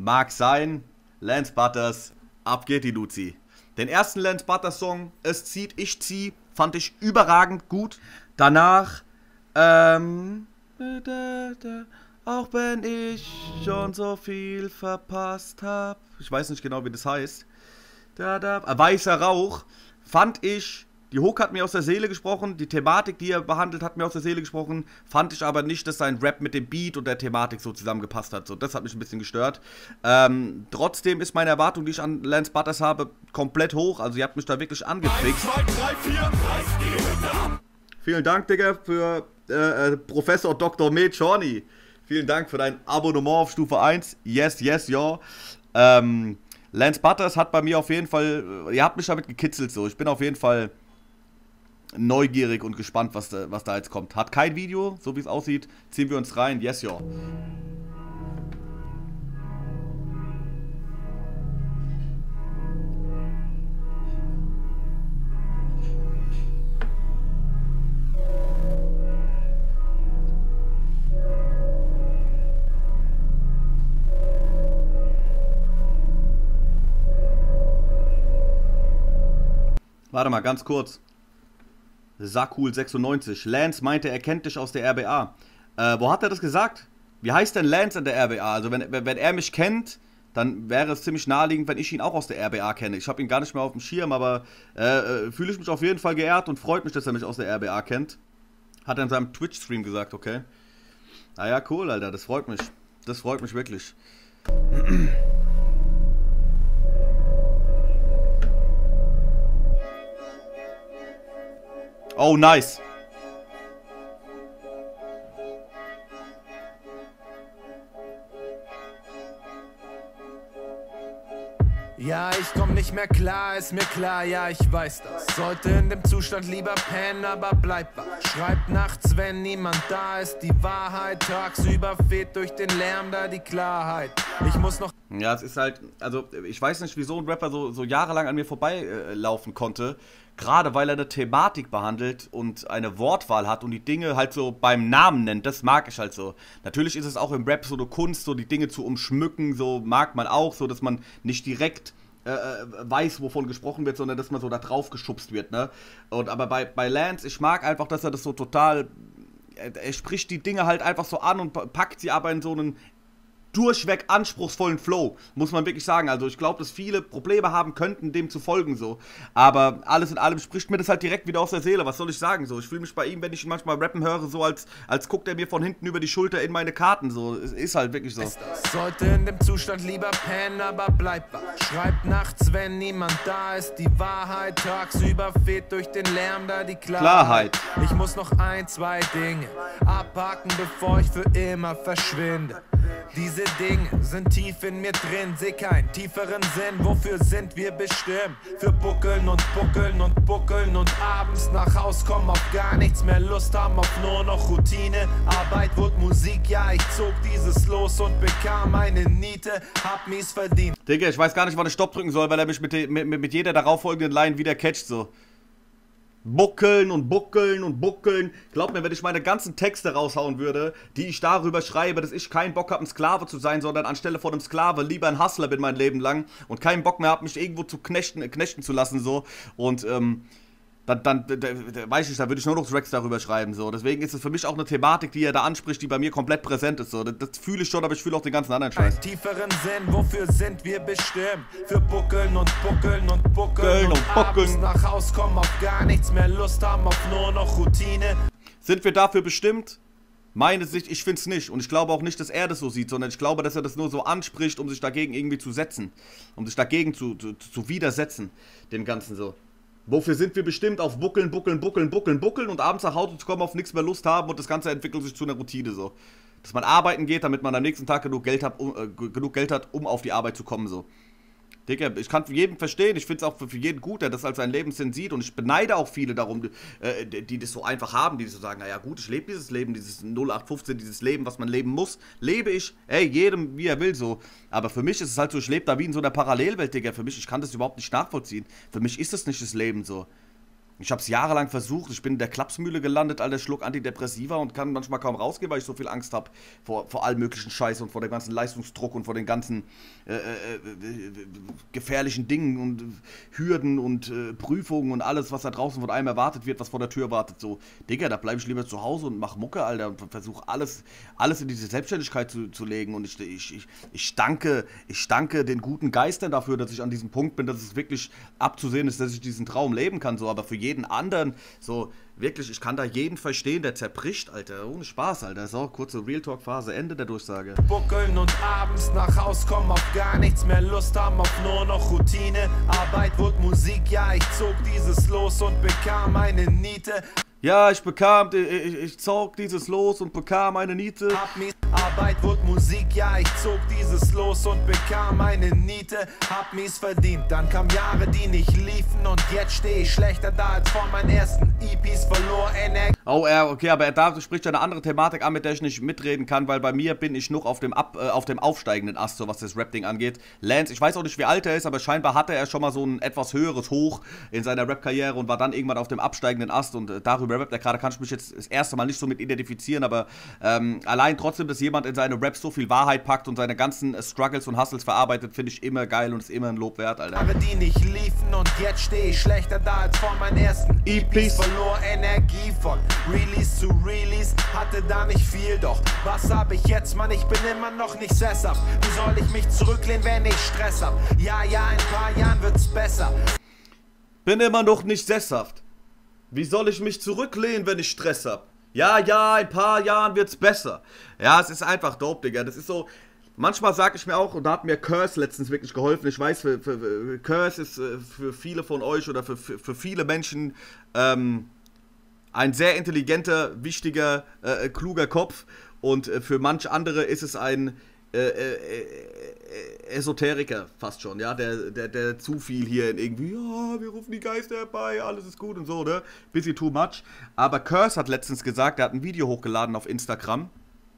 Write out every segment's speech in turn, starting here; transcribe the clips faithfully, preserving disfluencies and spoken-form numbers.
Mag sein. Lance Butters, ab geht die Luzi. Den ersten Lance Butters Song, Es zieht, ich zieh, fand ich überragend gut. Danach, ähm, auch wenn ich schon so viel verpasst hab. Ich weiß nicht genau, wie das heißt. Da, da, Weißer Rauch, fand ich. Die Hook hat mir aus der Seele gesprochen, die Thematik, die er behandelt, hat mir aus der Seele gesprochen, fand ich aber nicht, dass sein Rap mit dem Beat und der Thematik so zusammengepasst hat. So, das hat mich ein bisschen gestört. Ähm, trotzdem ist meine Erwartung, die ich an Lance Butters habe, komplett hoch. Also ihr habt mich da wirklich angefixt. eins, zwei, drei, vier, Vielen Dank, Digga, für äh, Professor Doktor Med Shorny. Vielen Dank für dein Abonnement auf Stufe eins. Yes, yes, ja. Ähm, Lance Butters hat bei mir auf jeden Fall, ihr habt mich damit gekitzelt so. Ich bin auf jeden Fall neugierig und gespannt, was da, was da jetzt kommt. Hat kein Video, so wie es aussieht. Ziehen wir uns rein. Yes, yo. Warte mal, ganz kurz. Sakul sechsundneunzig. Lance meinte, er kennt dich aus der R B A. Äh, wo hat er das gesagt? Wie heißt denn Lance in der R B A? Also wenn, wenn er mich kennt, dann wäre es ziemlich naheliegend, wenn ich ihn auch aus der R B A kenne. Ich habe ihn gar nicht mehr auf dem Schirm, aber äh, fühle ich mich auf jeden Fall geehrt und freut mich, dass er mich aus der R B A kennt. Hat er in seinem Twitch-Stream gesagt, okay. Naja, cool, Alter, das freut mich. Das freut mich wirklich. Oh, nice. Ja, ich komm nicht mehr klar, ist mir klar, ja, ich weiß das. Sollte in dem Zustand lieber pennen, aber bleib wach. Schreibt nachts, wenn niemand da ist, die Wahrheit. Tagsüber fehlt durch den Lärm da die Klarheit. Ich muss noch... Ja, es ist halt, also ich weiß nicht, wieso ein Rapper so, so jahrelang an mir vorbeilaufen äh, konnte. Gerade weil er eine Thematik behandelt und eine Wortwahl hat und die Dinge halt so beim Namen nennt, das mag ich halt so. Natürlich ist es auch im Rap so eine Kunst, so die Dinge zu umschmücken, so mag man auch, so dass man nicht direkt äh, weiß, wovon gesprochen wird, sondern dass man so da drauf geschubst wird, ne? Und aber bei, bei Lance, ich mag einfach, dass er das so total, er, er spricht die Dinge halt einfach so an und packt sie aber in so einen durchweg anspruchsvollen Flow, muss man wirklich sagen. Also ich glaube, dass viele Probleme haben könnten, dem zu folgen so. Aber alles in allem spricht mir das halt direkt wieder aus der Seele. Was soll ich sagen so? Ich fühle mich bei ihm, wenn ich ihn manchmal rappen höre, so als, als guckt er mir von hinten über die Schulter in meine Karten so. Es ist halt wirklich so. Sollte in dem Zustand lieber pennen, aber bleib wach. Schreibt nachts, wenn niemand da ist, die Wahrheit. Tagsüber fehlt durch den Lärm da die Klarheit. Klarheit. Ich muss noch ein, zwei Dinge abhaken, bevor ich für immer verschwinde. Diese Dinge sind tief in mir drin, seh keinen tieferen Sinn. Wofür sind wir bestimmt? Für Buckeln und Buckeln und Buckeln und abends nach Haus kommen, auf gar nichts mehr Lust haben, auf nur noch Routine. Arbeit wurde Musik, ja, ich zog dieses los und bekam eine Niete, hab mies verdient. Digga, ich weiß gar nicht, wann ich Stopp drücken soll, weil er mich mit, mit, mit jeder darauffolgenden Line wieder catcht, so. Buckeln und buckeln und buckeln. Glaub mir, wenn ich meine ganzen Texte raushauen würde, die ich darüber schreibe, dass ich keinen Bock habe, ein Sklave zu sein, sondern anstelle von einem Sklave lieber ein Hustler bin mein Leben lang und keinen Bock mehr habe, mich irgendwo zu knechten, knechten zu lassen, so. Und, ähm, dann, dann da, da, weiß ich, da würde ich nur noch Tracks darüber schreiben, so. Deswegen ist es für mich auch eine Thematik, die er da anspricht, die bei mir komplett präsent ist, so. Das, das fühle ich schon, aber ich fühle auch den ganzen anderen Scheiß. Einen tieferen Sinn, wofür sind wir bestimmt? Für Buckeln und Buckeln und Buckeln und, und abends nach Haus kommen, auf gar nichts mehr Lust haben, auf nur noch Routine. Sind wir dafür bestimmt? Meine Sicht, ich finde es nicht. Und ich glaube auch nicht, dass er das so sieht, sondern ich glaube, dass er das nur so anspricht, um sich dagegen irgendwie zu setzen. Um sich dagegen zu, zu, zu widersetzen, dem Ganzen so. Wofür sind wir bestimmt? Auf Buckeln, Buckeln, Buckeln, Buckeln, Buckeln und abends nach Hause zu kommen, auf nichts mehr Lust haben und das Ganze entwickelt sich zu einer Routine so. Dass man arbeiten geht, damit man am nächsten Tag genug Geld hat, um, äh, genug Geld hat, um auf die Arbeit zu kommen so. Digga, ich kann für jeden verstehen, ich finde es auch für, für jeden gut, der das als seinen Lebenssinn sieht und ich beneide auch viele darum, äh, die, die das so einfach haben, die so sagen, naja gut, ich lebe dieses Leben, dieses null acht fünfzehn, dieses Leben, was man leben muss, lebe ich, ey, jedem wie er will so, aber für mich ist es halt so, ich lebe da wie in so einer Parallelwelt, Digga, für mich, ich kann das überhaupt nicht nachvollziehen, für mich ist das nicht das Leben so. Ich habe es jahrelang versucht. Ich bin in der Klapsmühle gelandet, Alter, schluck Antidepressiva und kann manchmal kaum rausgehen, weil ich so viel Angst habe vor, vor allem möglichen Scheiß und vor dem ganzen Leistungsdruck und vor den ganzen äh, äh, äh, gefährlichen Dingen und äh, Hürden und äh, Prüfungen und alles, was da draußen von einem erwartet wird, was vor der Tür wartet. So, Digga, da bleibe ich lieber zu Hause und mach Mucke, Alter, und versuche alles, alles in diese Selbstständigkeit zu, zu legen. Und ich, ich, ich, ich danke, ich danke den guten Geistern dafür, dass ich an diesem Punkt bin, dass es wirklich abzusehen ist, dass ich diesen Traum leben kann. So, aber für jeden anderen, so, wirklich, ich kann da jeden verstehen, der zerbricht, Alter, ohne Spaß, Alter. So, kurze Real-Talk-Phase, Ende der Durchsage. Buckeln und abends nach Haus kommen, auf gar nichts mehr Lust haben, auf nur noch Routine. Arbeit wurde Musik, ja, ich zog dieses los und bekam eine Niete. Ja, ich bekam, ich, ich zog dieses Los und bekam eine Niete. Hab mies, Arbeit wurde Musik, ja, ich zog dieses Los und bekam eine Niete. Hab mies verdient, dann kamen Jahre, die nicht liefen und jetzt stehe ich schlechter da als vor meinen ersten E Ps, verlor Energie. Oh, ja, okay, aber da spricht ja eine andere Thematik an, mit der ich nicht mitreden kann, weil bei mir bin ich noch auf dem, Ab, äh, auf dem aufsteigenden Ast, so was das Rap-Ding angeht. Lance, ich weiß auch nicht, wie alt er ist, aber scheinbar hatte er schon mal so ein etwas höheres Hoch in seiner Rap-Karriere und war dann irgendwann auf dem absteigenden Ast und äh, darüber rappt er gerade, kann ich mich jetzt das erste Mal nicht so mit identifizieren, aber ähm, allein trotzdem, dass jemand in seine Raps so viel Wahrheit packt und seine ganzen äh, Struggles und Hustles verarbeitet, finde ich immer geil und ist immer ein Lob wert, Alter. Aber die nicht liefen und jetzt stehe ich schlechter da als vor meinen ersten E Ps, verlor Energie von Release zu Release, hatte da nicht viel, doch was hab ich jetzt, Mann, ich bin immer noch nicht sesshaft. Wie soll ich mich zurücklehnen, wenn ich Stress hab? Ja, ja, in ein paar Jahren wird's besser. Bin immer noch nicht sesshaft. Wie soll ich mich zurücklehnen, wenn ich Stress hab? Ja, ja, in ein paar Jahren wird's besser. Ja, es ist einfach dope, Digga. Das ist so, manchmal sag ich mir auch, und da hat mir Curse letztens wirklich geholfen. Ich weiß, für, für, für Curse ist für viele von euch oder für, für, für viele Menschen ähm, ein sehr intelligenter, wichtiger, äh, kluger Kopf. Und äh, für manch andere ist es ein Äh, äh, äh, Esoteriker fast schon, ja, der, der, der zu viel hier in irgendwie, ja, wir rufen die Geister herbei, alles ist gut und so, ne, bisschen too much, aber Curse hat letztens gesagt, er hat ein Video hochgeladen auf Instagram,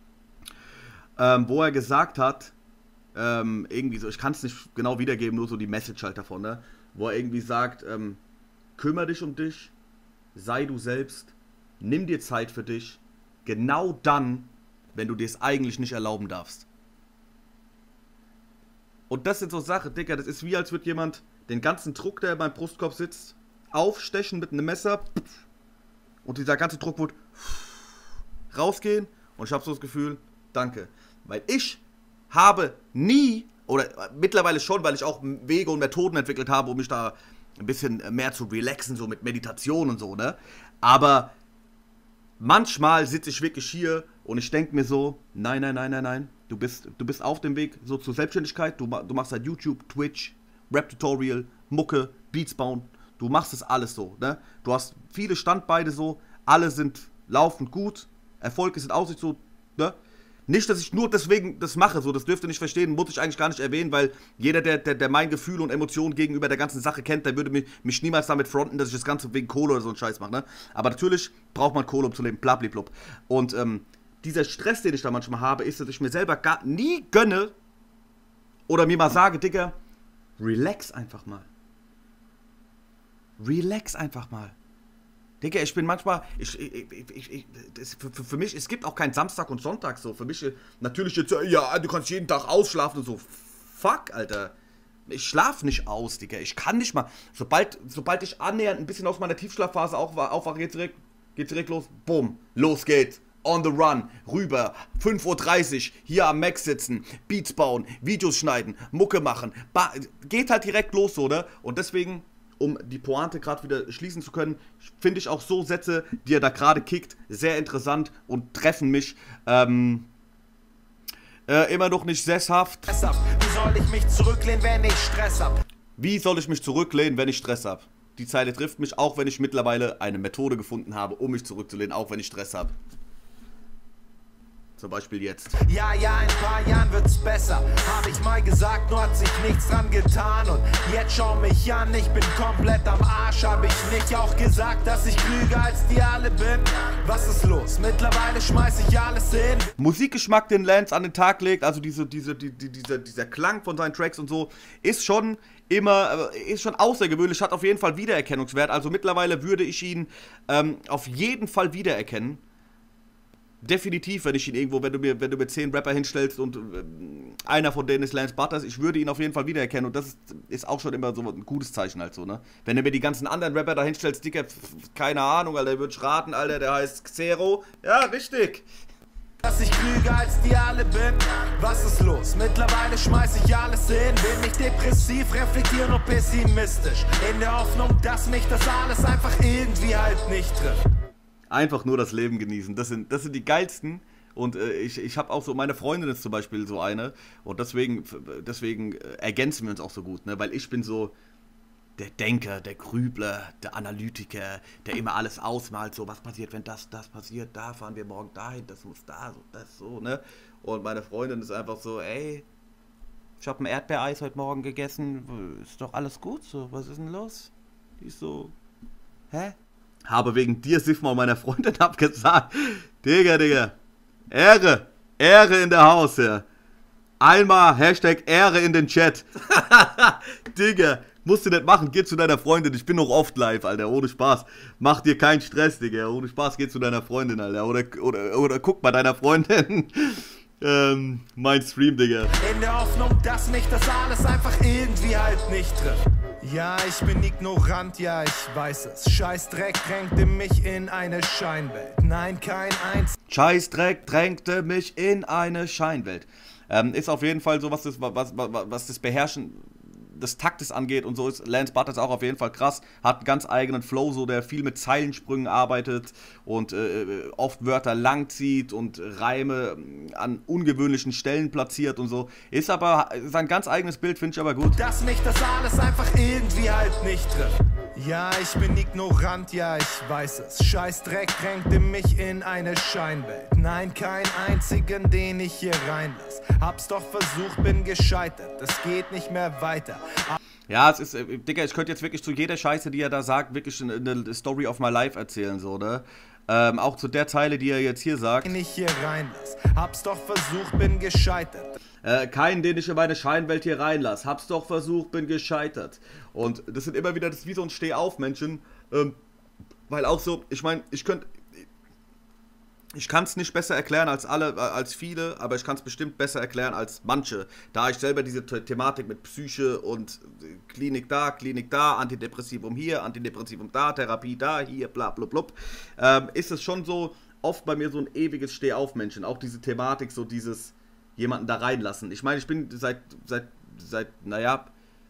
ähm, wo er gesagt hat, ähm, irgendwie so, ich kann es nicht genau wiedergeben, nur so die Message halt davon, ne, wo er irgendwie sagt, ähm, kümmere dich um dich, sei du selbst, nimm dir Zeit für dich, genau dann, wenn du dir es eigentlich nicht erlauben darfst. Und das sind so Sachen, Digga, das ist wie, als würde jemand den ganzen Druck, der in meinem Brustkorb sitzt, aufstechen mit einem Messer und dieser ganze Druck wird rausgehen und ich habe so das Gefühl, danke. Weil ich habe nie, oder mittlerweile schon, weil ich auch Wege und Methoden entwickelt habe, um mich da ein bisschen mehr zu relaxen, so mit Meditation und so, ne? Aber manchmal sitze ich wirklich hier und ich denke mir so, nein, nein, nein, nein, nein, du bist, du bist auf dem Weg so zur Selbstständigkeit, du, du machst halt YouTube, Twitch, Rap-Tutorial, Mucke, Beats bauen, du machst das alles so, ne? Du hast viele Standbeine so, alle sind laufend gut, Erfolg ist in Aussicht so, ne? Nicht, dass ich nur deswegen das mache, so, das dürft ihr nicht verstehen, muss ich eigentlich gar nicht erwähnen, weil jeder, der, der, der mein Gefühl und Emotionen gegenüber der ganzen Sache kennt, der würde mich, mich niemals damit fronten, dass ich das Ganze wegen Kohle oder so einen Scheiß mache, ne? Aber natürlich braucht man Kohle, um zu leben, blabliblub. Und ähm, dieser Stress, den ich da manchmal habe, ist, dass ich mir selber gar nie gönne oder mir mal sage, Digga, relax einfach mal. Relax einfach mal. Digga, ich bin manchmal, ich, ich, ich, ich, das, für, für mich, es gibt auch keinen Samstag und Sonntag so. Für mich, natürlich jetzt, ja, du kannst jeden Tag ausschlafen und so. Fuck, Alter. Ich schlaf nicht aus, Digga. Ich kann nicht mal, sobald, sobald ich annähernd ein bisschen aus meiner Tiefschlafphase aufwache, geht's direkt, geht's direkt los. Bumm, los geht's. On the run, rüber, fünf Uhr dreißig, hier am Mac sitzen, Beats bauen, Videos schneiden, Mucke machen. Ba- geht halt direkt los, so, ne? Und deswegen, um die Pointe gerade wieder schließen zu können, finde ich auch so Sätze, die er da gerade kickt, sehr interessant und treffen mich ähm, äh, immer noch nicht sesshaft. Wie soll ich mich zurücklehnen, wenn ich Stress hab? Wie soll ich mich zurücklehnen, wenn ich Stress habe? Die Zeile trifft mich, auch wenn ich mittlerweile eine Methode gefunden habe, um mich zurückzulehnen, auch wenn ich Stress habe. Zum Beispiel jetzt. Ja, ja, in ein paar Jahren wird's besser. Hab ich mal gesagt, nur hat sich nichts dran getan. Und jetzt schau mich an, ich bin komplett am Arsch. Hab ich nicht auch gesagt, dass ich klüger als die alle bin? Was ist los? Mittlerweile schmeiß ich alles hin. Musikgeschmack, den Lance an den Tag legt, also diese, diese, die, die, dieser, dieser Klang von seinen Tracks und so, ist schon immer, ist schon außergewöhnlich, hat auf jeden Fall Wiedererkennungswert. Also mittlerweile würde ich ihn ähm, auf jeden Fall wiedererkennen. Definitiv, wenn ich ihn irgendwo, wenn du mir, wenn du mir zehn Rapper hinstellst und äh, einer von denen ist Lance Butters, ich würde ihn auf jeden Fall wiedererkennen und das ist, ist auch schon immer so ein gutes Zeichen halt so, ne? Wenn du mir die ganzen anderen Rapper da hinstellst, Dicker, keine Ahnung, Alter, würde ich raten, Alter, der heißt Xero. Ja, richtig. Dass ich klüger als die alle bin. Was ist los? Mittlerweile schmeiß ich alles hin. Bin nicht depressiv, reflektiere nur pessimistisch. In der Hoffnung, dass mich das alles einfach irgendwie halt nicht trifft. Einfach nur das Leben genießen. Das sind, das sind die geilsten. Und äh, ich, ich habe auch so, meine Freundin ist zum Beispiel so eine. Und deswegen, deswegen ergänzen wir uns auch so gut, ne? Weil ich bin so der Denker, der Grübler, der Analytiker, der immer alles ausmalt. So, was passiert, wenn das, das passiert? Da fahren wir morgen dahin, das muss da, so, das, so, ne? Und meine Freundin ist einfach so, ey, ich habe ein Erdbeereis heute Morgen gegessen. Ist doch alles gut so? Was ist denn los? Die ist so, hä? Habe wegen dir, Sifma, meiner Freundin abgesagt. Digga, Digga. Ehre. Ehre in der Haus, ja. Einmal Hashtag Ehre in den Chat. Digga, musst du nicht machen. Geh zu deiner Freundin. Ich bin noch oft live, Alter. Ohne Spaß. Mach dir keinen Stress, Digga. Ohne Spaß, geh zu deiner Freundin, Alter. Oder, oder, oder guck mal deiner Freundin ähm, mein Stream, Digga. In der Hoffnung, dass mich das alles einfach irgendwie halt nicht trifft. Ja, ich bin ignorant, ja, ich weiß es. Scheißdreck drängte mich in eine Scheinwelt. Nein, kein einziges. Scheißdreck drängte mich in eine Scheinwelt. Ähm, ist auf jeden Fall so, was das, was, was, was das Beherrschen des Taktes angeht und so ist Lance Butters auch auf jeden Fall krass. Hat einen ganz eigenen Flow, so der viel mit Zeilensprüngen arbeitet und äh, oft Wörter langzieht und Reime an ungewöhnlichen Stellen platziert und so. Ist aber sein ganz eigenes Bild, finde ich aber gut. Dass mich das alles einfach irgendwie halt nicht trifft. Ja, ich bin ignorant, ja, ich weiß es. Scheißdreck drängte mich in eine Scheinwelt. Nein, kein einzigen, den ich hier reinlass. Hab's doch versucht, bin gescheitert. Es geht nicht mehr weiter. Ja, es ist, äh, Digga, ich könnte jetzt wirklich zu jeder Scheiße, die er da sagt, wirklich eine, eine Story of my life erzählen, so, ne? Ähm, auch zu der Zeile, die er jetzt hier sagt. Den ich hier reinlass. Hab's doch versucht, bin gescheitert. Äh, keinen, den ich in meine Scheinwelt hier reinlasse. Hab's doch versucht, bin gescheitert. Und das sind immer wieder, das ist wie so ein Steh-auf-Menschen. Ähm, weil auch so, ich meine, ich könnte, ich kann es nicht besser erklären als alle, äh, als viele, aber ich kann es bestimmt besser erklären als manche. Da ich selber diese The Thematik mit Psyche und äh, Klinik da, Klinik da, Antidepressivum hier, Antidepressivum da, Therapie da, hier, bla, bla, bla, ähm, ist es schon so oft bei mir so ein ewiges Steh-auf-Menschen. Auch diese Thematik, so dieses jemanden da reinlassen. Ich meine, ich bin seit, seit, seit, naja,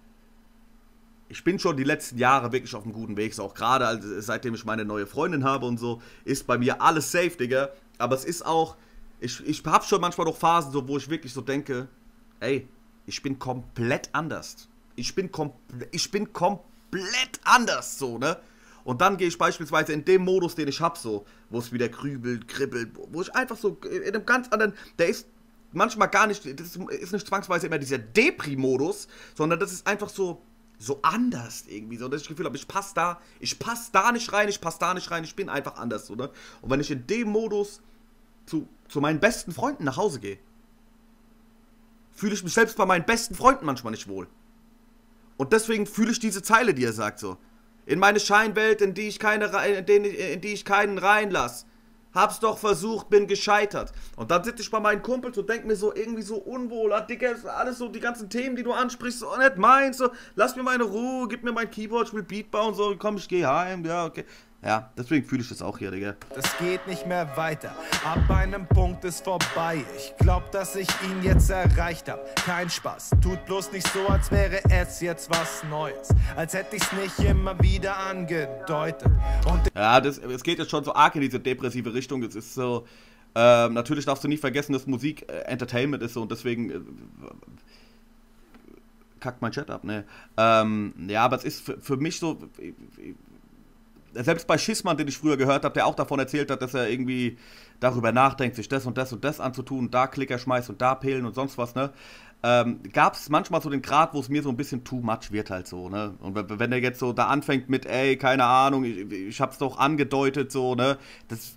ich bin schon die letzten Jahre wirklich auf einem guten Weg. So auch gerade, also seitdem ich meine neue Freundin habe und so, ist bei mir alles safe, Digga. Aber es ist auch, ich, ich habe schon manchmal noch Phasen, so, wo ich wirklich so denke, ey, ich bin komplett anders. Ich bin, komple ich bin komplett anders, so, ne? Und dann gehe ich beispielsweise in dem Modus, den ich habe, so, wo es wieder krübelt, kribbelt, wo ich einfach so in einem ganz anderen, der ist manchmal gar nicht, das ist nicht zwangsweise immer dieser Depri-Modus, sondern das ist einfach so, so anders irgendwie, so, dass ich das Gefühl habe, ich passe da, ich passe da nicht rein, ich passe da nicht rein, ich bin einfach anders, so, ne? Und wenn ich in dem Modus zu, zu meinen besten Freunden nach Hause gehe, fühle ich mich selbst bei meinen besten Freunden manchmal nicht wohl. Und deswegen fühle ich diese Zeile, die er sagt, so. In meine Scheinwelt, in die ich, keine, in die, in die ich keinen reinlasse. Hab's doch versucht, bin gescheitert. Und dann sitze ich bei meinen Kumpels und denke mir so irgendwie so unwohl, ah, Digga, alles so, die ganzen Themen, die du ansprichst, so nicht meins, so, lass mir meine Ruhe, gib mir mein Keyboard, ich will Beat bauen, so, komm, ich geh heim, ja, okay. Ja, deswegen fühle ich das auch hier, Digga. Das geht nicht mehr weiter, ab einem Punkt ist vorbei. Ich glaub, dass ich ihn jetzt erreicht hab. Kein Spaß, tut bloß nicht so, als wäre es jetzt was Neues. Als hätte ich's nicht immer wieder angedeutet. Und ja, das, es geht jetzt schon so arg in diese depressive Richtung. Es ist so, äh, natürlich darfst du nicht vergessen, dass Musik äh, Entertainment ist so und deswegen äh, kackt mein Chat ab, ne? Ähm, ja, aber es ist für, für mich so, selbst bei Schissmann, den ich früher gehört habe, der auch davon erzählt hat, dass er irgendwie darüber nachdenkt, sich das und das und das anzutun, da Klicker schmeißt und da Pillen und sonst was, ne? Ähm, gab es manchmal so den Grad, wo es mir so ein bisschen too much wird halt so, ne? Und wenn er jetzt so da anfängt mit, ey, keine Ahnung, ich, ich hab's doch angedeutet, so, ne? Das,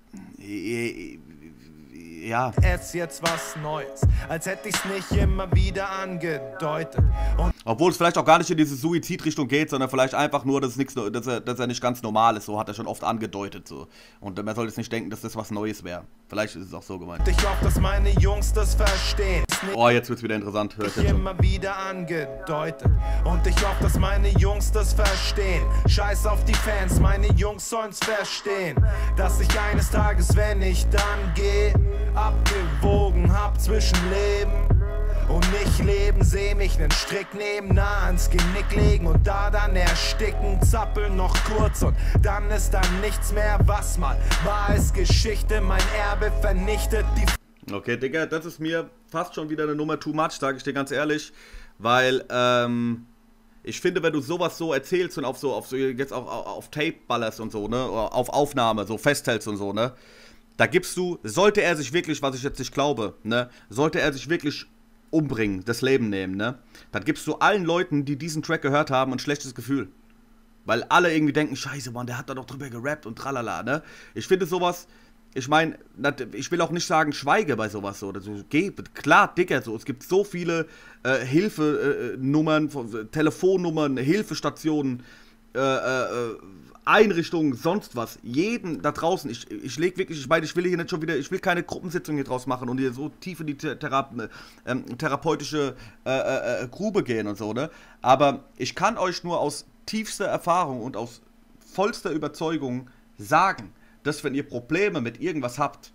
ja. Es jetzt was Neues, als hätte ich's nicht immer wieder angedeutet. Und obwohl es vielleicht auch gar nicht in diese Suizidrichtung geht, sondern vielleicht einfach nur, dass, nix, dass, er, dass er nicht ganz normal ist, so hat er schon oft angedeutet, so. Und man soll jetzt nicht denken, dass das was Neues wäre. Vielleicht ist es auch so gemeint. ich hoffe, dass meine Jungs das verstehen. Oh, jetzt wird's wieder interessant, hört Ich immer wieder angedeutet. Und ich hoffe, dass meine Jungs das verstehen. Scheiß auf die Fans, meine Jungs sollen's verstehen. Dass ich eines Tages, wenn ich dann gehe, abgewogen hab zwischen Leben und nicht leben, seh mich nen Strick nehmen, nah ans Genick legen und da dann ersticken, zappeln noch kurz und dann ist dann nichts mehr, was mal war es Geschichte, mein Erbe vernichtet die. Okay, Digga, das ist mir fast schon wieder eine Nummer too much, sage ich dir ganz ehrlich, weil, ähm, ich finde, wenn du sowas so erzählst und auf so, auf so, jetzt auch auf, auf Tape ballerst und so, ne, oder auf Aufnahme so festhältst und so, ne, da gibst du, sollte er sich wirklich, was ich jetzt nicht glaube, ne, sollte er sich wirklich umbringen, das Leben nehmen, ne, dann gibst du allen Leuten, die diesen Track gehört haben, ein schlechtes Gefühl. Weil alle irgendwie denken, scheiße, Mann, der hat da doch drüber gerappt und tralala, ne. Ich finde sowas, ich meine, ich will auch nicht sagen, schweige bei sowas so, also, geh, klar, Dicker, so, es gibt so viele äh, Hilfenummern, äh, Telefonnummern, Hilfestationen, äh, äh, Einrichtungen, sonst was, jeden da draußen, ich, ich leg wirklich, ich meine, ich will hier nicht schon wieder, ich will keine Gruppensitzung hier draus machen und hier so tief in die Thera äh, therapeutische äh, äh, Grube gehen und so, ne, aber ich kann euch nur aus tiefster Erfahrung und aus vollster Überzeugung sagen, dass wenn ihr Probleme mit irgendwas habt,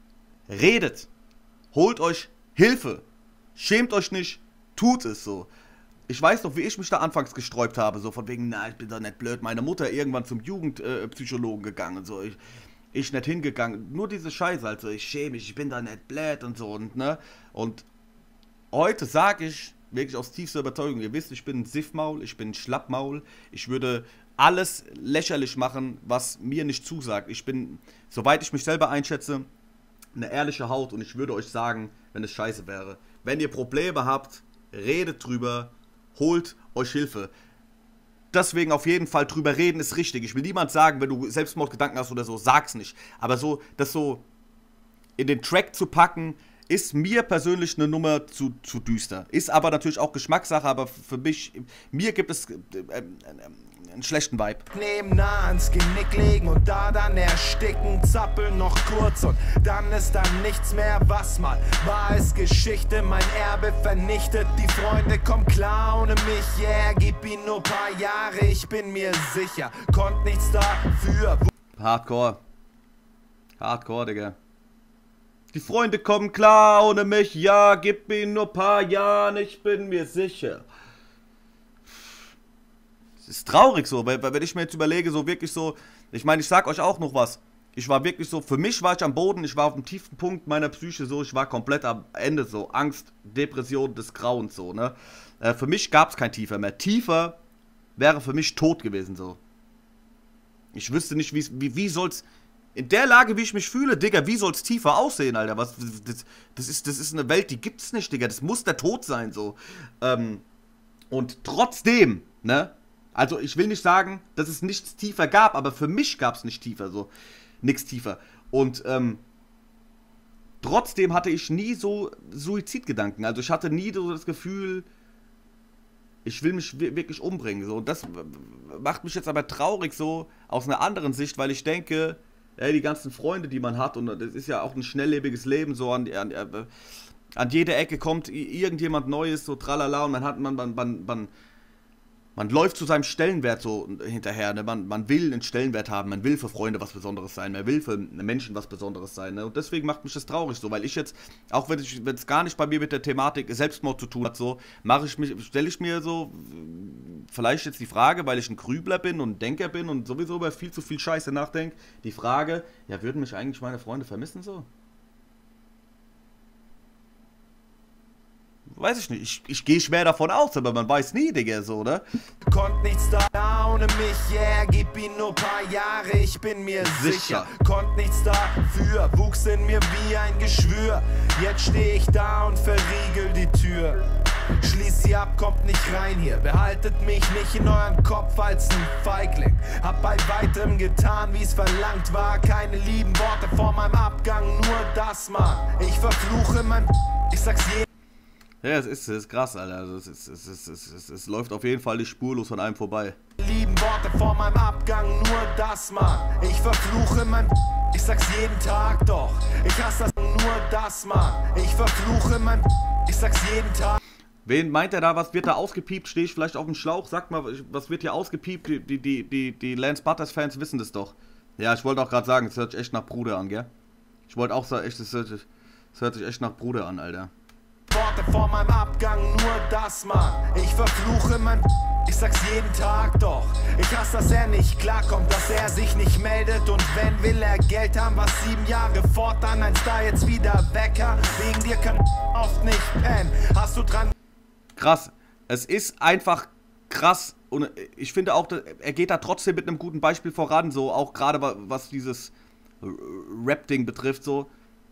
redet, holt euch Hilfe, schämt euch nicht, tut es so. Ich weiß noch, wie ich mich da anfangs gesträubt habe, so von wegen, na, ich bin doch nicht blöd, meine Mutter irgendwann zum Jugendpsychologen äh, gegangen und so, ich, ich nicht hingegangen, nur diese Scheiße, also ich schäme mich, ich bin da nicht blöd und so und ne, und heute sage ich, wirklich aus tiefster Überzeugung, ihr wisst, ich bin ein Siffmaul, ich bin ein Schlappmaul, ich würde alles lächerlich machen, was mir nicht zusagt. Ich bin, soweit ich mich selber einschätze, eine ehrliche Haut und ich würde euch sagen, wenn es scheiße wäre. Wenn ihr Probleme habt, redet drüber, holt euch Hilfe. Deswegen auf jeden Fall drüber reden ist richtig. Ich will niemand sagen, wenn du Selbstmordgedanken hast oder so, sag's nicht. Aber so, das so in den Track zu packen, ist mir persönlich eine Nummer zu, zu düster. Ist aber natürlich auch Geschmackssache, aber für mich, mir gibt es äh, äh, einen schlechten Vibe. Neben nah ans Genick legen und da dann ersticken, zappeln noch kurz und dann ist dann nichts mehr, was mal war es Geschichte, mein Erbe vernichtet, die Freunde kommen klar ohne mich, yeah, gib ihnen nur paar Jahre, ich bin mir sicher, konnt nichts dafür. Hardcore. Hardcore, Digga. Die Freunde kommen klar ohne mich, ja, gib ihnen nur paar Jahre, ich bin mir sicher. Es ist traurig so, weil, wenn ich mir jetzt überlege, so wirklich so, ich meine, ich sag euch auch noch was. Ich war wirklich so, für mich war ich am Boden, ich war auf dem tiefsten Punkt meiner Psyche so, ich war komplett am Ende so, Angst, Depression, des Grauens so, ne. Äh, für mich gab es kein Tiefer mehr. Tiefer wäre für mich tot gewesen so. Ich wüsste nicht, wie, wie soll's, in der Lage, wie ich mich fühle, Digga, wie soll's tiefer aussehen, Alter, was, das, das, ist, das ist eine Welt, die gibt's nicht, Digga, das muss der Tod sein, so. Ähm, und trotzdem, ne, also ich will nicht sagen, dass es nichts tiefer gab, aber für mich gab es nicht tiefer, so, nichts tiefer. Und, ähm, trotzdem hatte ich nie so Suizidgedanken, also ich hatte nie so das Gefühl, ich will mich wirklich umbringen, so. Und das macht mich jetzt aber traurig, so, aus einer anderen Sicht, weil ich denke, ey, die ganzen Freunde, die man hat, und das ist ja auch ein schnelllebiges Leben, so an, an, an jede Ecke kommt irgendjemand Neues, so tralala, und man hat, man, man, man, man, man läuft zu seinem Stellenwert so hinterher, ne? man, man will einen Stellenwert haben, man will für Freunde was Besonderes sein, man will für Menschen was Besonderes sein, ne? Und deswegen macht mich das traurig so, weil ich jetzt, auch wenn es gar nicht bei mir mit der Thematik Selbstmord zu tun hat, so, mache ich mich, stelle ich mir so, vielleicht jetzt die Frage, weil ich ein Grübler bin und ein Denker bin und sowieso über viel zu viel Scheiße nachdenke, die Frage, ja, würden mich eigentlich meine Freunde vermissen so? Weiß ich nicht, ich, ich gehe schwer davon aus, aber man weiß nie, Digga, so, ne? Konnt nichts da ohne mich, yeah, gib ihm nur paar Jahre, ich bin mir sicher, sicher. Konnt nichts dafür, wuchs in mir wie ein Geschwür. Jetzt steh ich da und verriegel die Tür. Schließ sie ab, kommt nicht rein hier. Behaltet mich nicht in euren Kopf als ein Feigling. Hab bei weitem getan, wie es verlangt war. Keine lieben Worte vor meinem Abgang, nur das, Mann. Ich verfluche mein... Ich sag's jedem. Ja, es ist, es ist krass, Alter. Also es, ist, es, ist, es, ist, es läuft auf jeden Fall nicht spurlos von einem vorbei. Lieben Worte vor meinem Abgang, nur das, Mann. Ich verfluche mein... Ich sag's jeden Tag, doch. Ich hasse das, nur das, Mann. Ich verfluche mein... Ich sag's jeden Tag. Wen meint er da, was wird da ausgepiept? Stehe ich vielleicht auf dem Schlauch? Sagt mal, was wird hier ausgepiept? Die, die, die, die, die Lance Butters Fans wissen das doch. Ja, ich wollte auch gerade sagen, es hört sich echt nach Bruder an, gell? Ich wollte auch sagen, es hört, sich, hört sich echt nach Bruder an, Alter. Worte vor meinem Abgang, nur das, Mann. Ich verfluche mein... Ich sag's jeden Tag, doch. Ich hasse, dass er nicht klarkommt, dass er sich nicht meldet. Und wenn, will er Geld haben, was sieben Jahre fortan. Ein Star jetzt wieder Wecker. Wegen dir kann oft nicht pennen. Hast du dran... Krass. Es ist einfach krass. Und ich finde auch, er geht da trotzdem mit einem guten Beispiel voran. So, auch gerade was dieses Rap-Ding betrifft, so.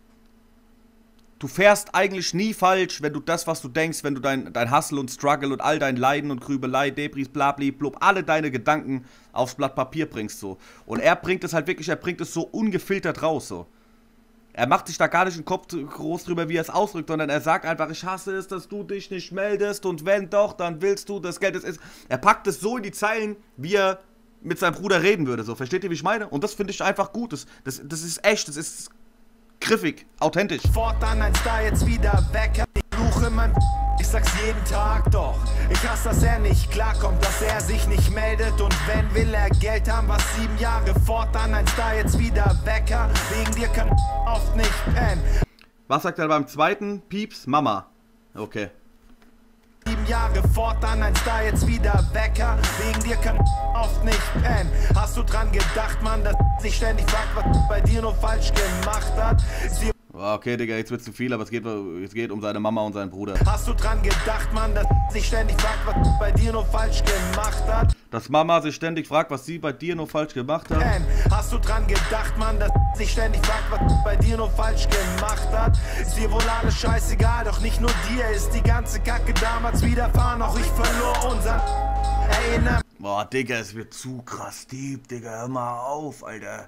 Du fährst eigentlich nie falsch, wenn du das, was du denkst, wenn du dein, dein Hustle und Struggle und all dein Leiden und Grübelei, Debris, blabli, blub, alle deine Gedanken aufs Blatt Papier bringst, so. Und er bringt es halt wirklich, er bringt es so ungefiltert raus, so. Er macht sich da gar nicht den Kopf groß drüber, wie er es ausdrückt, sondern er sagt einfach, ich hasse es, dass du dich nicht meldest und wenn doch, dann willst du das Geld. Das ist. Er packt es so in die Zeilen, wie er mit seinem Bruder reden würde, so. Versteht ihr, wie ich meine? Und das finde ich einfach gut. Das, das, das ist echt, das ist griffig, authentisch. Fortan ein Star jetzt wieder Wecker. Ich suche mein... Ich sag's jeden Tag, doch. Ich hasse, dass er nicht klarkommt, dass er sich nicht meldet. Und wenn, will er Geld haben, was sieben Jahre fortan. Ein Star jetzt wieder Wecker. Wegen dir kann oft nicht pennen. Was sagt er beim zweiten? Pieps, Mama. Okay. Sieben Jahre fortan, ein Star jetzt wieder Wecker. Wegen dir kann oft nicht pennen. Hast du dran gedacht, Mann, dass sich ständig fragt, was bei dir nur falsch gemacht hat? Sie Okay, Digga, jetzt wird zu viel, aber es geht, es geht um seine Mama und seinen Bruder. Hast du dran gedacht, Mann, dass sich ständig fragt, was bei dir nur falsch gemacht hat? Dass Mama sich ständig fragt, was sie bei dir nur falsch gemacht hat? Hast du dran gedacht, Mann, dass sich ständig fragt, was bei dir nur falsch gemacht hat? Ist dir wohl alles scheißegal, doch nicht nur dir ist die ganze Kacke damals widerfahren, auch ich verlor unseren... Erinner... Boah, Digga, es wird zu krass deep, Digga, hör mal auf, Alter.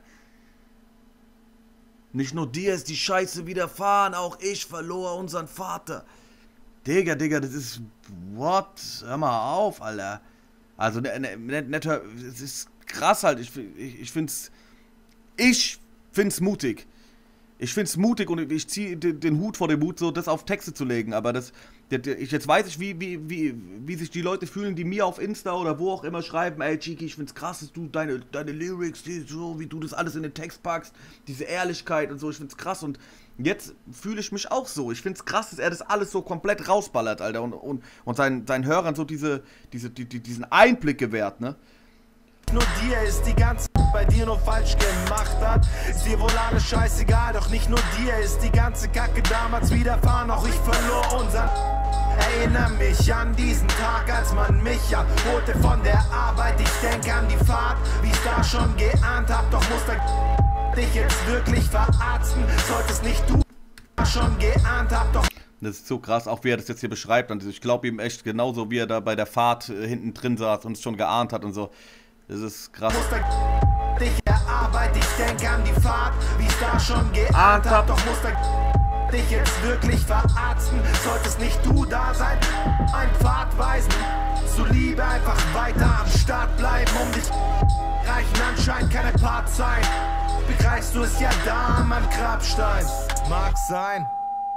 Nicht nur dir ist die Scheiße widerfahren, auch ich verlor unseren Vater. Digga, Digga, das ist... What? Hör mal auf, Alter. Also, ne, ne, ne, es ist krass halt. Ich, ich, ich find's... Ich find's mutig. Ich find's mutig und ich ziehe den, den Hut vor dem Mut, so das auf Texte zu legen. Aber das... Ich, jetzt weiß ich, wie, wie, wie, wie sich die Leute fühlen, die mir auf Insta oder wo auch immer schreiben, ey Chiki, ich find's krass, dass du deine, deine Lyrics, die, so wie du das alles in den Text packst, diese Ehrlichkeit und so, ich find's krass und jetzt fühle ich mich auch so. Ich find's krass, dass er das alles so komplett rausballert, Alter, und, und, und seinen, seinen Hörern so diese, diese, die, die, diesen Einblick gewährt, ne? Nur dir ist die ganze bei dir nur falsch gemacht hat. Ist dir wohl alles scheißegal, doch nicht nur dir ist die ganze Kacke damals widerfahren, auch ich verlor unseren... Erinnere mich an diesen Tag, als man mich abholte von der Arbeit. Ich denke an die Fahrt, wie ich's da schon geahnt hab, doch muss der dich jetzt wirklich verarzten. Solltest nicht du schon geahnt hab, doch... Das ist so krass, auch wie er das jetzt hier beschreibt. Und ich glaube ihm echt genauso, wie er da bei der Fahrt äh, hinten drin saß und es schon geahnt hat und so. Das ist krass. Dich erarbeit, ich denke an die Fahrt, wie ich's da schon geahnt hab, doch muss der dich jetzt wirklich verarzten. Solltest nicht du da sein, ein Pfad weisen. Zuliebe einfach weiter am Start bleiben, um dich reichen anscheinend keine Part sein. Begreifst du es ja da an meinem Grabstein? Mag sein.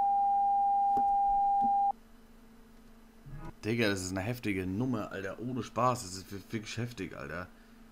Digga, das ist eine heftige Nummer, Alter. Ohne Spaß, das ist wirklich heftig, Alter.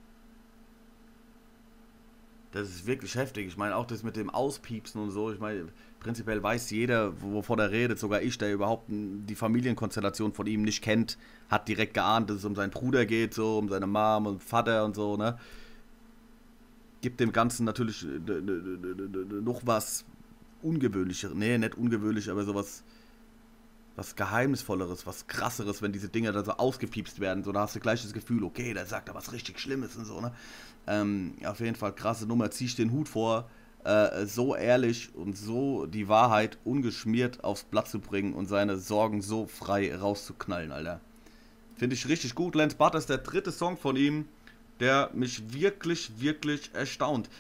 Das ist wirklich heftig. Ich meine, auch das mit dem Auspiepsen und so. Ich meine, prinzipiell weiß jeder, wovon er redet. Sogar ich, der überhaupt die Familienkonstellation von ihm nicht kennt, hat direkt geahnt, dass es um seinen Bruder geht, so um seine Mom und Vater und so, ne? Gibt dem Ganzen natürlich noch was Ungewöhnlicheres. Nee, nicht ungewöhnlich, aber sowas was Geheimnisvolleres, was Krasseres, wenn diese Dinger da so ausgepiepst werden. So, da hast du gleich das Gefühl, okay, der sagt da was richtig Schlimmes und so, ne? Ähm, auf jeden Fall krasse Nummer, zieh ich den Hut vor, äh, so ehrlich und so die Wahrheit ungeschmiert aufs Blatt zu bringen und seine Sorgen so frei rauszuknallen, Alter. Finde ich richtig gut. Lance Butters, der dritte Song von ihm, der mich wirklich, wirklich erstaunt.